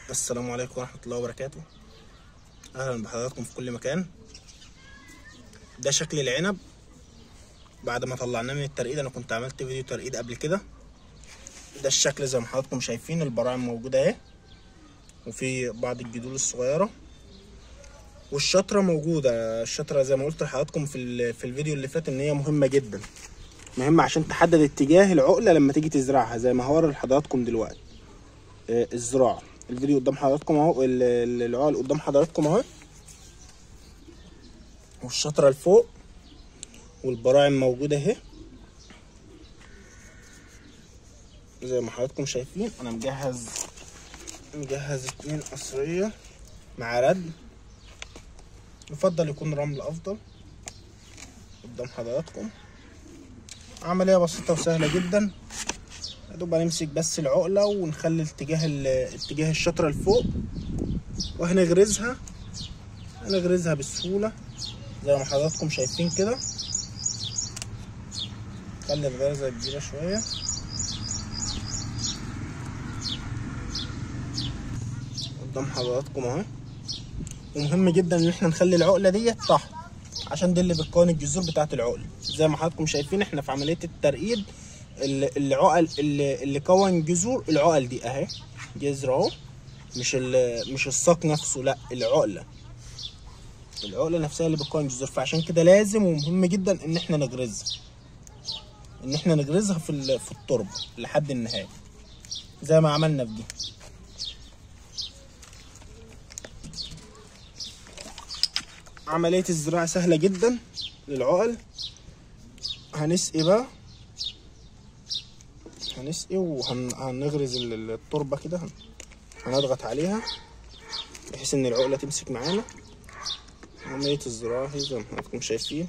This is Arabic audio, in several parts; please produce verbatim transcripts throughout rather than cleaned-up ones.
السلام عليكم ورحمة الله وبركاته. أهلا بحضراتكم في كل مكان. ده شكل العنب بعد ما طلعناه من الترقيد. أنا كنت عملت فيديو ترقيد قبل كده. ده الشكل زي ما حضراتكم شايفين، البراعم موجودة اهي، وفي بعض الجدول الصغيرة، والشطرة موجودة. الشطرة زي ما قلت لحضراتكم في في الفيديو اللي فات إن هي مهمة جدا، مهمة عشان تحدد اتجاه العقلة لما تيجي تزرعها، زي ما هوري لحضراتكم دلوقتي. آه الزراعة، الفيديو قدام حضراتكم اهو، العقل قدام حضراتكم اهو، والشطرة لفوق، والبراعم موجودة اهي زي ما حضراتكم شايفين. انا مجهز مجهز اتنين قصرية مع رد، يفضل يكون رمل افضل. قدام حضراتكم عملية بسيطة وسهلة جدا. يا دوب هنمسك بس العقلة ونخلي اتجاه اتجاه الشطرة لفوق، وهنغرزها هنغرزها بسهولة زي ما حضراتكم شايفين كده. خلي الغرزة كبيرة شوية. قدام حضراتكم اهو. ومهم جدا ان احنا نخلي العقلة ديت تحت، عشان دي اللي بتكون الجذور بتاعة العقلة. زي ما حضراتكم شايفين احنا في عملية الترقيد، العقل اللي, اللي كون جذور العقل دي اهي، جذر اهو، مش مش الساق نفسه، لا العقلة العقلة نفسها اللي بتكون جذور. فعشان كده لازم ومهم جدا ان احنا نغرزها ان احنا نغرزها في في التربة لحد النهاية زي ما عملنا في دي. عملية الزراعة سهلة جدا للعقل. هنسقي بقى، هنسقي وهنغرز التربة كده، هنضغط عليها بحيث ان العقلة تمسك معانا. عملية الزراعة زي ما حضراتكم شايفين.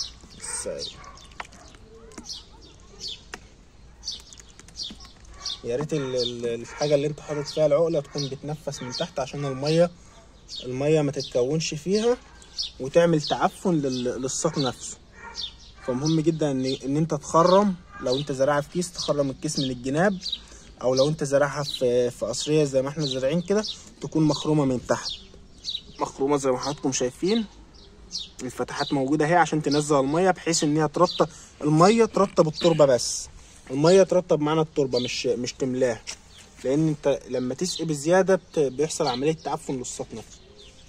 يا ريت الحاجة اللي انت حاطط فيها العقلة تكون بتنفس من تحت، عشان المية المية ما تتكونش فيها وتعمل تعفن للساق نفسه. فمهم جدا ان ان انت تخرم، لو انت زارعها في كيس تخرم الكيس من الجناب، او لو انت زارعها في في قصريه زي ما احنا زارعين كده تكون مخرومه من تحت، مخرومه زي ما حضراتكم شايفين. الفتحات موجوده اهي عشان تنزل الميه، بحيث ان هي ترطب الميه، ترطب التربه، بس الميه ترطب معانا التربه، مش مش تملاها، لان انت لما تسقي بزياده بيحصل عمليه تعفن للساق نفسه.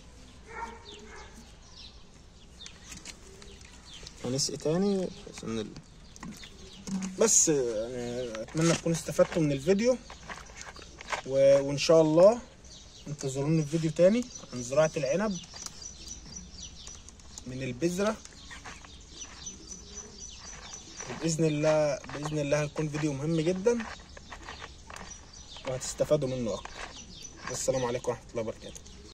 هنسقي تاني ال... بس يعني اتمنى تكونوا استفدتوا من الفيديو، و... وان شاء الله انتظروني في فيديو تاني عن زراعة العنب من البذرة. وبإذن الله بإذن الله هيكون فيديو مهم جدا وهتستفادوا منه أكتر. السلام عليكم ورحمة الله وبركاته.